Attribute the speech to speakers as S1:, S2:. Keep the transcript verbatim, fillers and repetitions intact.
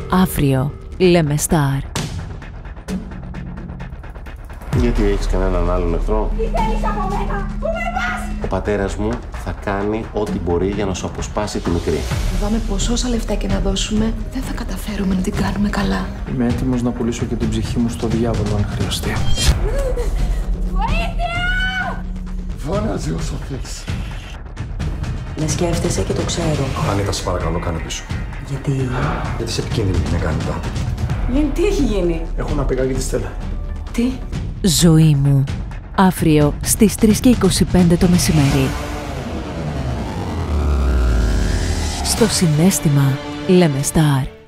S1: Αύριο, λέμε Σταρ.
S2: Γιατί έχεις κανέναν άλλον εχθρό?
S3: Τι θέλεις από μένα, πού με πας?
S2: Ο πατέρας μου θα κάνει ό,τι μπορεί για να σου αποσπάσει τη μικρή.
S4: Φοβάμαι πως όσα λεφτά και να δώσουμε, δεν θα καταφέρουμε να την κάνουμε καλά.
S5: Είμαι έτοιμος να πουλήσω και την ψυχή μου στο διάβολο αν χρειαστεί.
S3: Βοήθεια!
S2: Φώναζε όσο θες.
S6: Με σκέφτεσαι και το ξέρω.
S7: Ανίτα, σε παρακαλώ, κάνε πίσω.
S6: Γιατί...
S7: Γιατί είσαι επικίνδυνη να κάνει τα.
S6: Γιατί τι έχει γίνει?
S5: Έχω να πηγάκι τη Στέλλα.
S6: Τι?
S1: Ζωή μου. Αύριο στις τρεις και είκοσι πέντε το μεσημέρι. Στο συναίσθημα λέμε Σταρ.